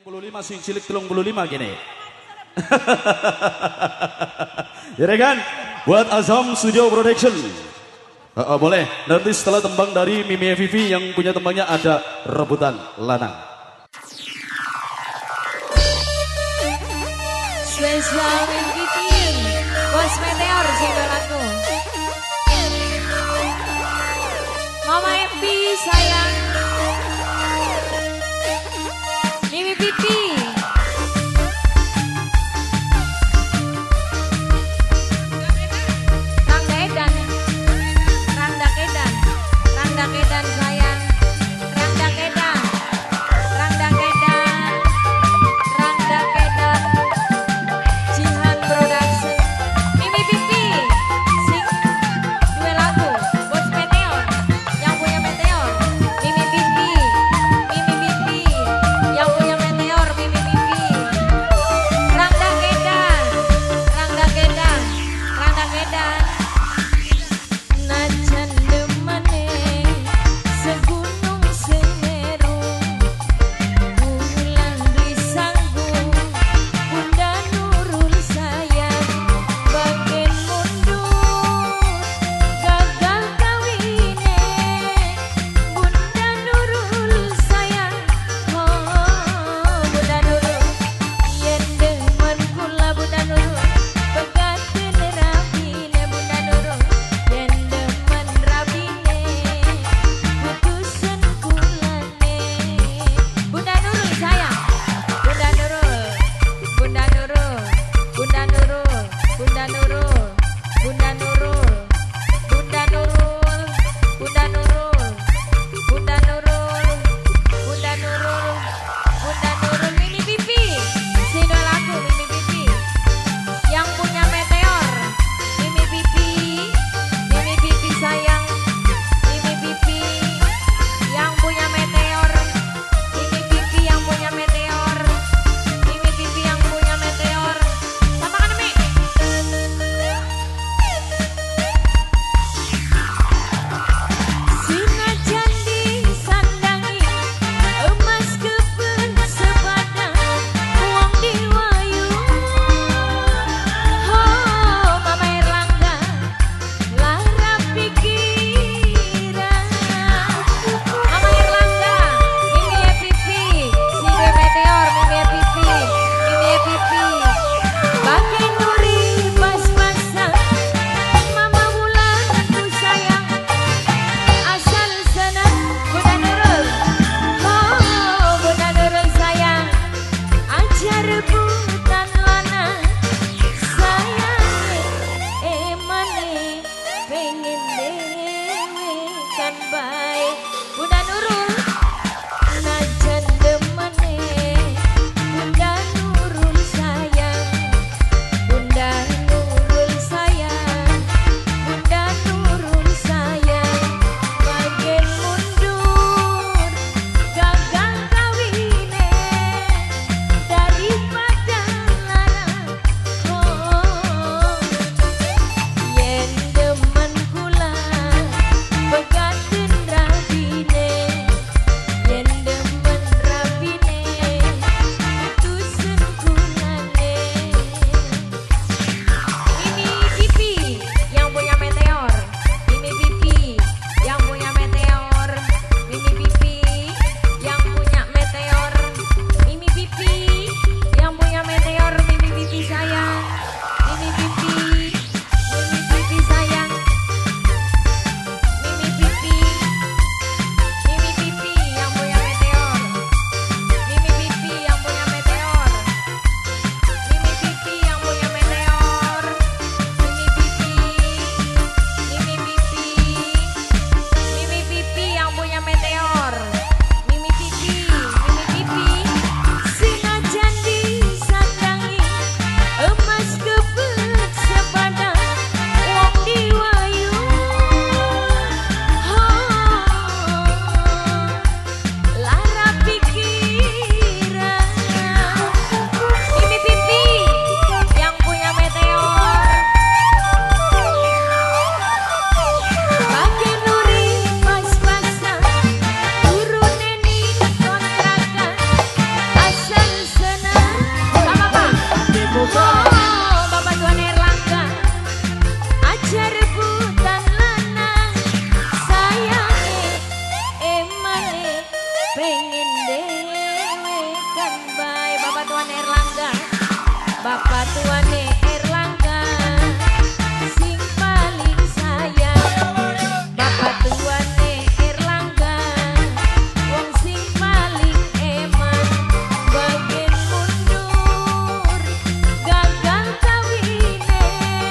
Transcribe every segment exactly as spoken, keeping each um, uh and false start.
puluh lima sing cilik telung puluh lima gini. Ya kan? Buat Azam Studio Production. Uh, uh, boleh. Nanti setelah tembang dari Mimi Vivi yang punya tembangnya ada Rebutan Lanang. Spesial Mimi Vivi, Bos Meteor singgolaku. Mama Epi sayang. Mimi Vivi. Kedan sayang, Rangda Kedan, Rangda Kedan, Rangda Kedan, Jihan Production, Mimi Vivi, sing tuane Erlangga sing paling sayang. Bapak tuane Erlangga wong sing paling eman. Bagian mundur gagal kawine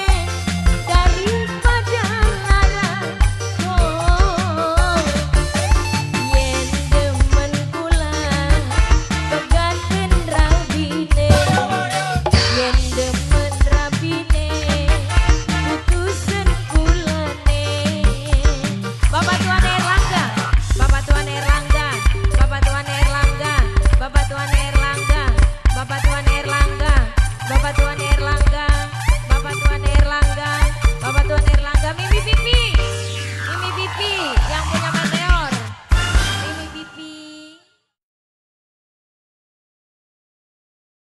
daripada larang. Oh, yen demen kula pegaten rabine, yen demen rabine putusen kulane. Bapak Tuan Erlangga, Bapak Tuan Erlangga, Bapak Tuan Erlangga, Bapak Tuan Erlangga, Bapak Tuan Erlangga, Bapak Tuan Erlangga, Bapak Tuan Erlangga, Bapak Tuan Erlangga, Mimi Pipi, Mimi Pipi yang